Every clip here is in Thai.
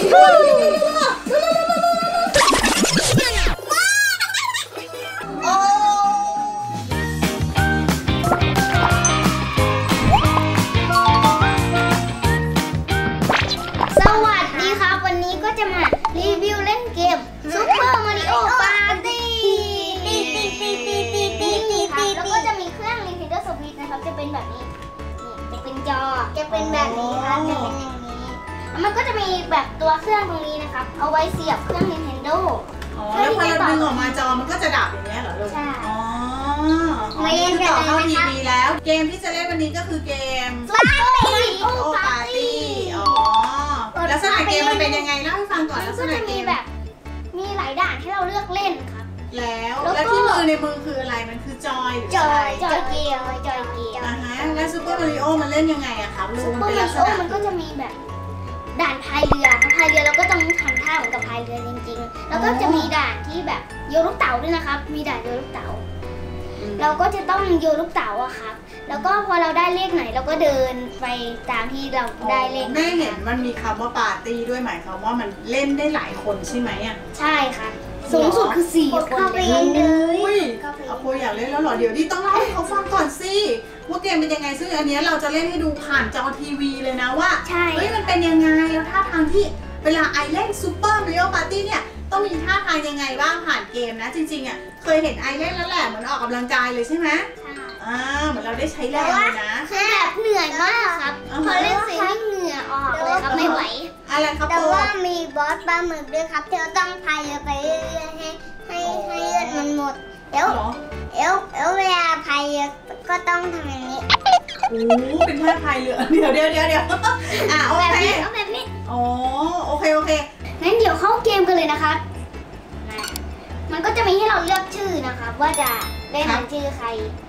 จะเป็นแบบนี้ครับจะเป็นอย่างนี้แล้วมันก็จะมีแบบตัวเครื่องตรงนี้นะครับเอาไว้เสียบเครื่อง Nintendo แล้วพอเราดึงออกมาจอมันก็จะดับอย่างนี้เหรอลูกใช่ไม่เล่นต่อเข้าทีวีแล้วเกมที่จะเล่นวันนี้ก็คือเกมปาร์ตี้แล้วสนามเกมมันเป็นยังไงเล่าให้ฟังก่อนแล้วสนามเกมแบบมีหลายด่านให้เราเลือกเล่นครับแล้วที่มือในมือคืออะไรมันคือจอยหรือจอยเกียร์แล้วซูเปอร์มาริโอมันเล่นยังไงอะครับซูเปอร์มาริโอมันก็จะมีแบบด่านพายเรือเราก็ต้องทำท่าเหมือนกับพายเรือจริงๆแล้วก็จะมีด่านที่แบบโยนลูกเต๋าด้วยนะครับมีด่านโยนลูกเต๋าเราก็จะต้องโยนลูกเต๋าอะครับแล้วก็พอเราได้เลขไหนเราก็เดินไปตามที่เราได้เลขแม่เห็นมันมีคำว่าปาร์ตี้ด้วยหมายความว่ามันเล่นได้หลายคนใช่ไหมอะใช่ครับสูงสุดคือ4 คนเข้าไปเล่นเลยอาโปอยากเล่นแล้วหรอเดี๋ยวดิต้องเล่าให้เขาฟังก่อนสิว่าเกมเป็นยังไงซึ่งอันนี้เราจะเล่นให้ดูผ่านจอทีวีเลยนะว่าเฮ้ยมันเป็นยังไงแล้วท่าทางที่เวลาไอเล่นซูเปอร์มาริโอปาร์ตี้เนี่ยต้องมีท่าทางยังไงบ้างผ่านเกมนะจริงๆอ่ะเคยเห็นไอเล่นแล้วแหละเหมือนออกกำลังกายเลยใช่ไหมเหมือนเราได้ใช้แรงเลยนะคือแบบเหนื่อยมากครับพอเล่นเสร็จเหงื่อออกเลยครับไม่ไหวอะไรครับแต่ว่ามีบอสปลาหมึกด้วยครับที่เราต้องพายไปเรื่อยๆให้เลือดมันหมดแล้วเวลาพายก็ต้องทำอย่างนี้โอ้เป็นท่าพายเรือเดี๋ยวโอเคแบบนี้โอเคงั้นเดี๋ยวเข้าเกมกันเลยนะครับมันก็จะมีให้เราเลือกชื่อนะครับว่าจะเล่นชื่อใคร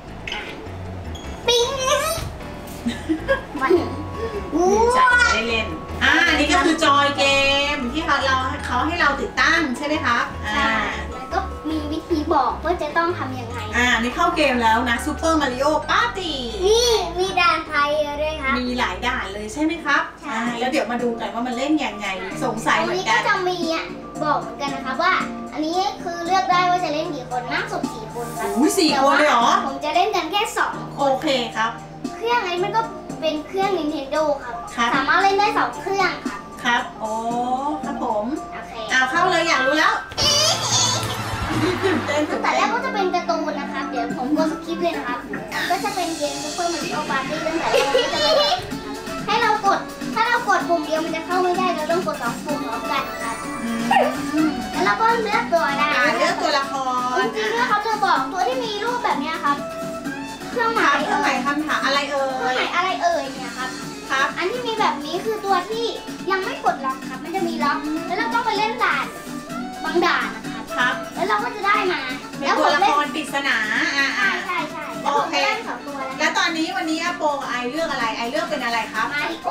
ปิ๊งดีใจได้เล่นนี่ก็คือจอยเกมที่เขาให้เราติดตั้งใช่ไหมครับแล้วก็มีวิธีบอกว่าจะต้องทำยังไงนี่เข้าเกมแล้วนะซูเปอร์มาริโอปาร์ตี้นี่มีด่านไทยด้วยครับมีหลายด่านเลยใช่ไหมครับใช่แล้วเดี๋ยวมาดูกันว่ามันเล่นยังไงสงสัยเหมือนกันก็จะมีบอกเหมือนกันนะคะว่าอันนี้คือเลือกได้ว่าจะเล่นกี่คนมากสุด4 คนครับ 4 คนเลยเหรอผมจะเล่นกันแค่2 คนโอเคครับเครื่องนี้มันก็เป็นเครื่อง Nintendo ครับสามารถเล่นได้2 เครื่องครับครับผมเข้าเลยอยากรู้แล้วแต่แรกก็จะเป็นการ์ตูนนะครับเดี๋ยวผมกดสคริปต์เลยนะครับก็จะเป็นเกมซูเปอร์มาริโอปาร์ตี้ตั้งแต่แรกก็จะเป็นให้เรากดถ้าเรากดปุ่มเดียวมันจะเข้าไม่ได้เราต้องกด2 ปุ่มพร้อมกันครับแล้วเราก็เลือกตัวได้เลือกตัวละครจริงๆแล้วเขาจะบอกตัวที่มีรูปแบบนี้ครับเครื่องหมายคำถามอะไรเอ่ยเนี่ยครับอันที่มีแบบนี้คือตัวที่ยังไม่กดล็อกครับมันจะมีล็อกแล้วเราต้องไปเล่นด่านบางด่านนะครับแล้วเราก็จะได้มาแล้วตัวละครปริศนาใช่โอเคแล้วตอนนี้วันนี้อาโปไอเลือกอะไรไอเลือกเป็นอะไรครับมาริโอ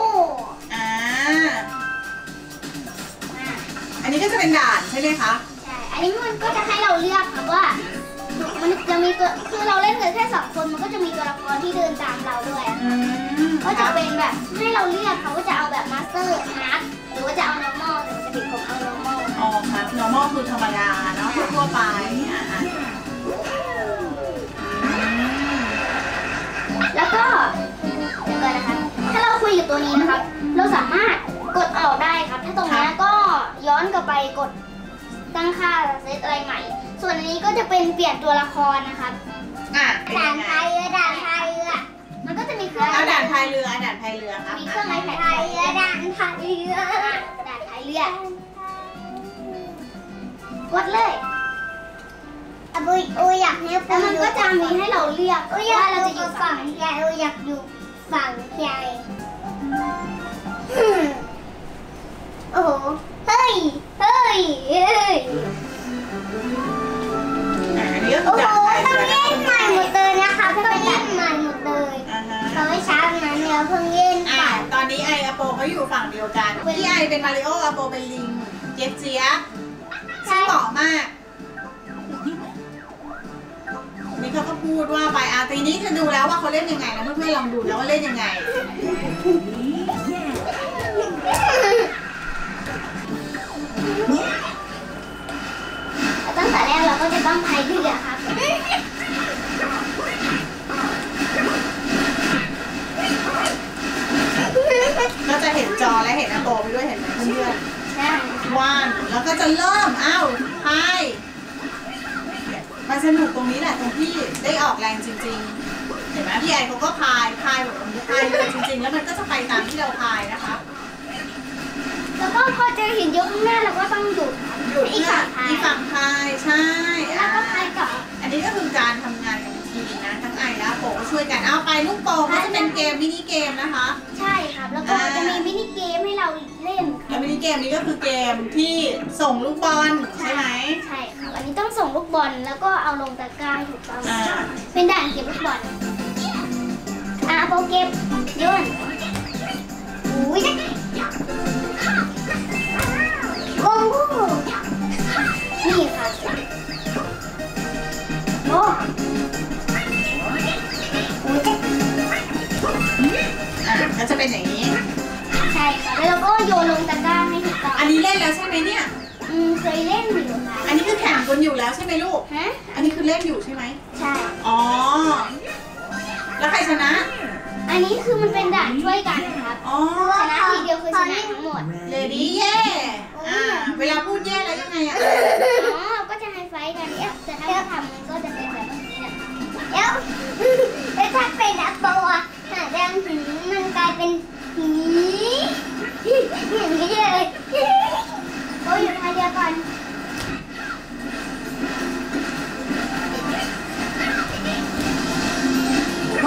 อันนี้ก็จะเป็นด่านใช่ไหมคะใช่อันนี้มันก็จะให้เราเลือกครับว่ามันจะมีตัวคือเราเล่นกันแค่2 คนมันก็จะมีตัวละครที่เดินตามเราด้วยก็จะเป็นแบบให้เราเลือกเขาว่าจะเอาแบบมาสเตอร์ฮาร์ดหรือว่าจะเอา normal แต่มันจะผิดผมเอา normal ครับ normal คือธรรมดาเนาะทั่วไปแล้วก็เดี๋ยวก่อนนะครับถ้าเราคุยกับตัวนี้นะครับเราสามารถกดออกได้ครับถ้าตรงนี้ก็ย้อนกลับไปกดตั้งค่าเซตอะไรใหม่ส่วนอันนี้ก็จะเป็นเปลี่ยนตัวละครนะครับด่านพายเรือมันก็จะมีเครื่องด่านพายเรือครับมีเครื่องไม้พายเรือด่านพายเรือกดเลยอยากให้แล้วมันก็จะมีให้เราเลือกว่าเราจะอยู่ฝั่งใครอยากอยู่ฝั่งใครโอ้โหเฮ้ยอันนี้ก็คือด่านพายเรือต้องเล่นใหม่หมดเลยนะคะต้องเล่นใหม่หมดเลยเขาไม่ช้านั้นเนี่ยเพิ่งเล่นตอนนี้ไออาโปเขาอยู่ฝั่งเดียวกันที่ไอเป็นมาริโออาโปเป็นลิงเจี๊ยบซึ่งเหมาะมากนี่เขาก็พูดว่าไปทีนี้จะดูแล้วว่าเขาเล่นยังไงนะเพื่อนๆลองดูแล้วว่าเล่นยังไงต้องพายเรือครับก็จะเห็นจอและเห็นอาโปไปด้วยเห็นไหมเพื่อนใช่ๆว่านแล้วก็จะเริ่มพายมันสนุกตรงนี้แหละตรงที่ได้ออกแรงจริงๆเห็นไหมพี่ไอเขาก็พายแบบพายเลยจริงๆแล้วมันก็จะไปตามที่เราพายนะคะแล้วก็พอเจอหินเยอะข้างหน้าเราก็ต้องหยุดอีกฝั่งพายอีกฝั่งพายใช่แล้วก็พายกลับอันนี้ก็คือการทำงานกันเป็นทีมนะทั้งไอและโปก็ช่วยกันเอาไปลูกโป่งก็จะเป็นเกมมินิเกมนะคะใช่ครับแล้วก็จะมีมินิเกมให้เราเล่นคแล้รัวบมินิเกมนี้ก็คือเกมที่ส่งลูกบอลใช่ไหมใช่ครับอันนี้ต้องส่งลูกบอลแล้วก็เอาลงตะกร้าให้ถูกต้องอ่าเป็นด่านเก็บลูกบอลโปเก็บโยนอุ้ยโอ้โหนี่ค่ะโอ้ก็จะเป็นอย่างนี้ใช่ค่ะแล้วเราก็โยนลงตะกร้าให้ถูกต้องอันนี้เล่นแล้วใช่ไหมเนี่ยเคยเล่นอยู่ค่ะอันนี้คือแข่งกันอยู่แล้วใช่ไหมลูกฮะอันนี้คือเล่นอยู่ใช่ไหมใช่อ๋อแล้วใครชนะอันนี้คือมันเป็นด่านช่วยกันครับอ๋อชนะทีเดียวคือชนะทั้งหมดเลดี้เย่เวลาพูดเย่แล้วยังไงอะอ๋อ ก็จะให้ไฟกันเนี่ยแต่ถ้าเราทำมันก็จะเป็นแบบนี้แหละแล้วถ้าเป็นอัปโปอะหาแดงสีมันกลายเป็นสีอย่างนี้เลยโอ้ยอยู่ท้ายเดียวก่อนโอ้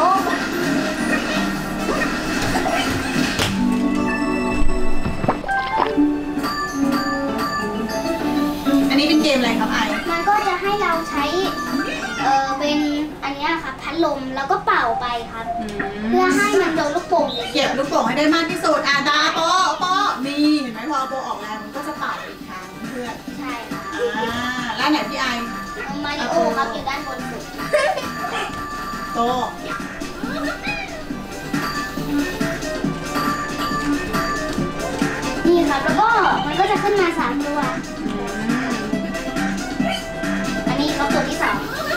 อันนี้เป็นเกมอะไรครับไอมันก็จะให้เราใช้เป็นอันเนี้ยครับพัดลมแล้วก็เป่าไปครับ เพื่อให้มันโดนลูกโป่งเยเก็บอะลูกโป่งให้ได้มากที่สุดดาโปนี่เห็นไหมพอโปออกแรงมันก็จะเป่าอีกครั้งเพื่อนๆใช่ค่ะแล้วไหนพี่ไอมาริโอครับอยู่ด้านบนสุดโตนี่ครับแล้วก็มันก็จะขึ้นมา3ตัวอันนี้ครับตัวที่2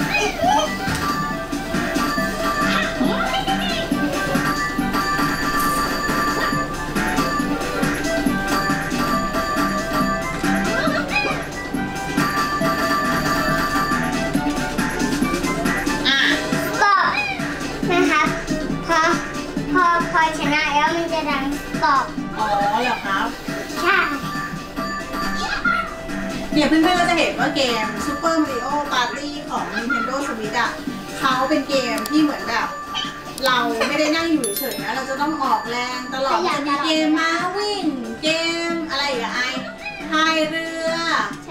ก็นะครับพอชนะแล้วมันจะดังตอบอ๋อเหรอครับใช่เนี่ยเพื่อนๆก็จะเห็นว่าเกม Super Mario Party ของ Nintendo Switch อ่ะเขาเป็นเกมที่เหมือนแบบเราไม่ได้นั่งอยู่เฉยๆนะเราจะต้องออกแรงตลอดจะมีเกมม้าวิ่งเกมอะไรอีกอะไอพายเรือใช่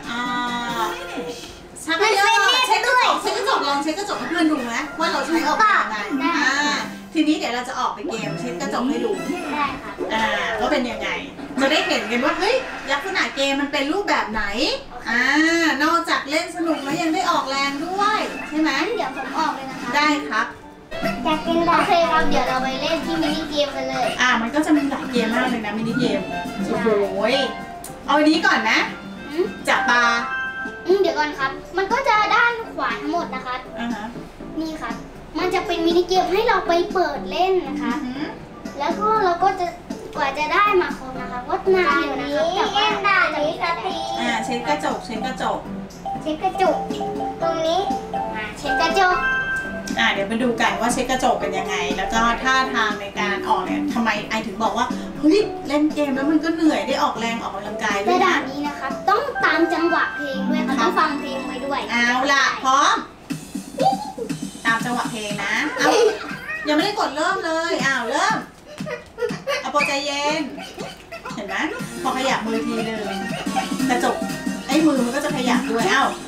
ชักกระยอเช็คกระจกลองเช็คกระจกให้เพื่อนดูไหมว่าเราใช้ออกแบบยังไงทีนี้เดี๋ยวเราจะออกไปเกมเช็คกระจกให้ดูได้ค่ะว่าเป็นยังไงจะได้เห็นกันว่าเฮ้ยลักษณะเกมมันเป็นรูปแบบไหนนอกจากเล่นสนุกแล้วยังได้ออกแรงด้วยใช่ไหมเดี๋ยวผมออกเลยนะคะได้ครับอยากกินโอเคครับเดี๋ยวเราไปเล่นที่มินิเกมกันเลยมันก็จะมีหลายเกมมากเลยนะมินิเกมโอ้โหเอาอันนี้ก่อนนะจับปลาเดี๋ยวก่อนครับ มันก็จะด้านขวาทั้งหมดนะคะ นี่ครับ มันจะเป็นมินิเกมให้เราไปเปิดเล่นนะคะ แล้วก็เราก็จะกว่าจะได้มาครบนะคะก็นานอยู่นะครับแต่ว่าด่านนี้สักทีเช็คกระจกเช็คกระจกตรงนี้เช็คกระจกเดี๋ยวไปดูกันว่าเช็คกระจกเป็นยังไง แล้วก็ท่าทางในการออกเนี่ยทำไมไอถึงบอกว่าเฮ้ยเล่นเกมแล้วมันก็เหนื่อยได้ออกแรงออกกำลังกายด้แต่วยด่านะนนี้นะครับต้องตามจังหวะเพลงด้วยค่ะต้องฟังเพลงไว้ด้วยเอาล่ะพร้อมตามจังหวะเพลงนะยังไม่ได้กดเริ่มเลยเริ่มเอาโปรใจเย็นเห็นไหมพอขยับมือทีนึงกระจกมือมันก็จะขยับด้วย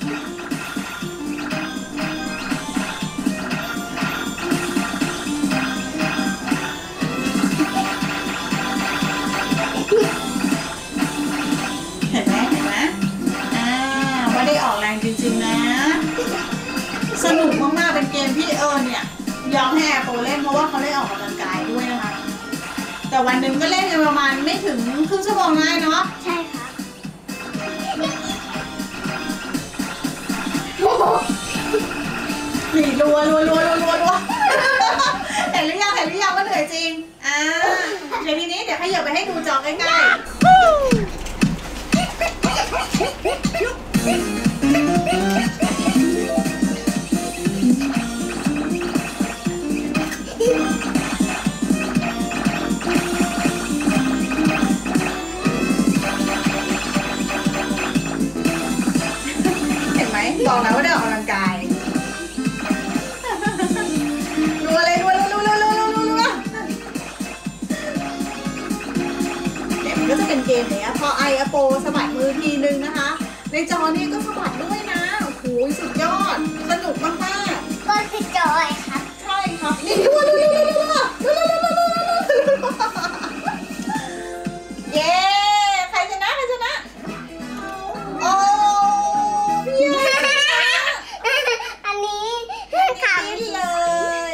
เห็นไหมว่าได้ออกแรงจริงๆนะสนุกมากๆเป็นเกมที่เนี่ยยอมให้แอร์โปรเล่นเพราะว่าเขาได้ออกกำลังกายด้วยนะคะแต่วันหนึ่งก็เล่นกันประมาณไม่ถึงครึ่งชั่วโมงได้เนาะใช่ค่ะรัวเห็นหรือยังว่าเหนื่อยจริงเดี๋ยวทีนี้เดี๋ยวให้เหยียบไปให้ดูจอใกล้ๆบอกนะว่าได้ออกกำลังกายรัวเลยรัวเนี่ยมันก็จะเป็นเกมเนี้ยพอไออะโปสะบัดมือทีนึงนะคะในจอนี่ก็สะบัดด้วยนะโอ้โหสุดยอดสนุกมากๆก็คือจอยครับใช่ครับนี่รัวเย้ใครชนะโอ้อันนี้ขำเลย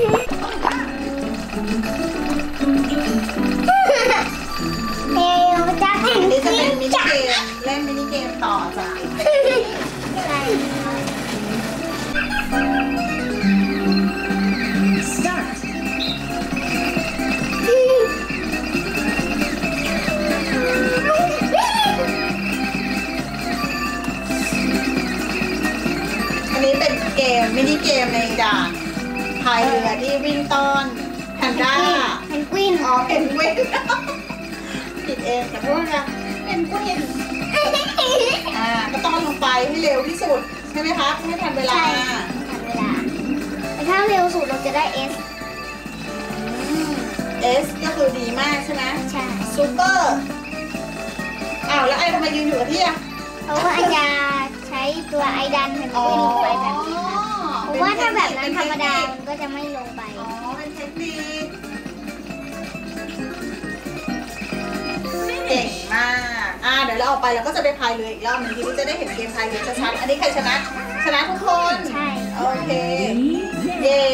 นี่จะเป็นมินิเกมเล่นมินิเกมต่อจ้ะอันนี้เป็นเกมมินิเกมในด่านพายเรือที่วิ่งต้อนแพนด้าเพนกวินเพนกวินผิดเองแต่ว่านะเพนกวินก็ต้อนลงไปให้เร็วที่สุดใช่ไหมคะให้ทันเวลาแต่ถ้าเร็วสุดเราจะได้ S ก็คือดีมากใช่ไหมใช่ซูเปอร์แล้วไอทำไมยืนอยู่กับที่เพราะว่าไอจะใช้ตัวไอดันเพนกวินลงไปแบบนี้ค่ะเพราะว่าถ้าแบบนั้นธรรมดามันก็จะไม่ลงไปเป็นเทคนิคเก่งมากเดี๋ยวเราออกไปเราก็จะไปพายเรืออีกรอบนึงทีนี้จะได้เห็นเกมพายเรือชัดๆอันนี้ใครชนะทุกคนใช่โอเคเย้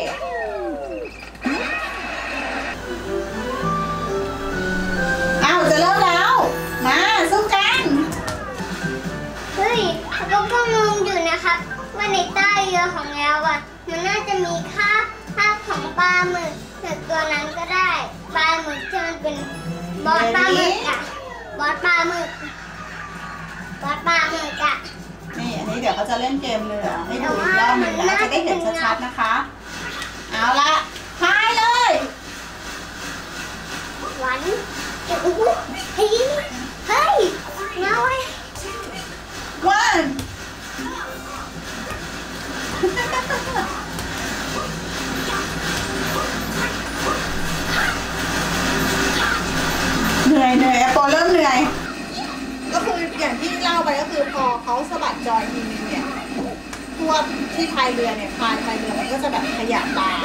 จะเริ่มแล้วมาสู้กันเฮ้ยเราก็งงอยู่นะครับว่าในใต้เรือของเรามันน่าจะมีค่าของปลาหมึกตัวนั้นก็ได้ปลาหมึกที่มันเป็นบอสปลาหมึกนี่อันนี้เดี๋ยวเขาจะเล่นเกมเรือให้ดูอีกรอบหนึ่งนะจะได้เห็นชัดๆนะคะเอาละพายเลยวันเฮ้ยมาไว้วันเหนื่อยแอปเปิลเริ่มเหนื่อยก็คืออย่างที่เล่าไปก็คือพอเขาสะบัดจอยทีนึงเนี่ยพวกที่พายเรือเนี่ยพายเรือมันก็จะแบบขยับตา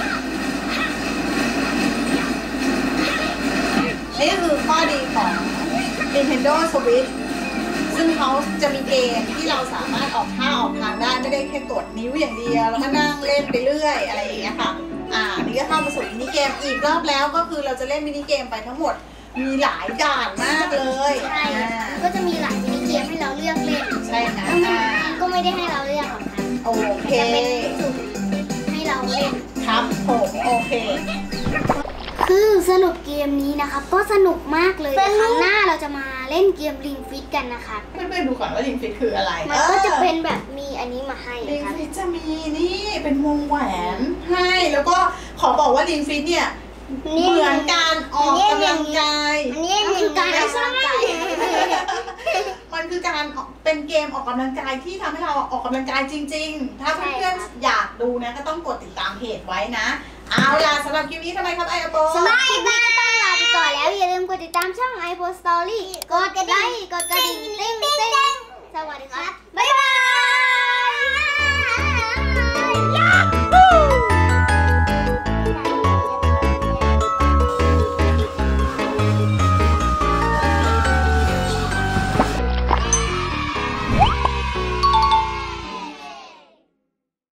นี่คือข้อดีของ Nintendo Switch ซึ่งเขาจะมีเกมที่เราสามารถออกท่าออกทางได้ไม่ได้แค่กดนิ้วอย่างเดียวแล้วก็นั่งเล่นไปเรื่อยอะไรอย่างเงี้ยค่ะนี่ก็เข้ามาสู่มินิเกมอีกรอบแล้วก็คือเราจะเล่นมินิเกมไปทั้งหมดมีหลายด่านมากเลยใช่ก็จะมีหลายมินิเกมให้เราเลือกเล่นใช่นะก็ไม่ได้ให้เราเลือกหรอกค่ะโอเคจะเป็นจุดให้เราเล่นครับผมโอเคคือสนุกเกมนี้นะครับก็สนุกมากเลยครั้งหน้าเราจะมาเล่นเกมริงฟิตกันนะคะเพื่อนๆดูก่อนว่าริงฟิตคืออะไรมันก็จะเป็นแบบมีอันนี้มาให้ริงฟิตจะมีนี่เป็นวงแหวนให้แล้วก็ขอบอกว่าริงฟิตเนี่ยเหมือนการออกกำลังกายมันคือการออกกำลังกายมันคือการเป็นเกมออกกำลังกายที่ทำให้เราออกกำลังกายจริงๆถ้าเพื่อนๆอยากดูนะก็ต้องกดติดตามเพจไว้นะเอาล่ะสำหรับคลิปนี้ทำไมครับไอโปสำหรับคลิปนี้ก็ต้องลาไปก่อนแล้วอย่าลืมกดติดตามช่อง iPo Story กดไลค์กดกระดิ่งติ๊งสวัสดีครับบ๊ายบาย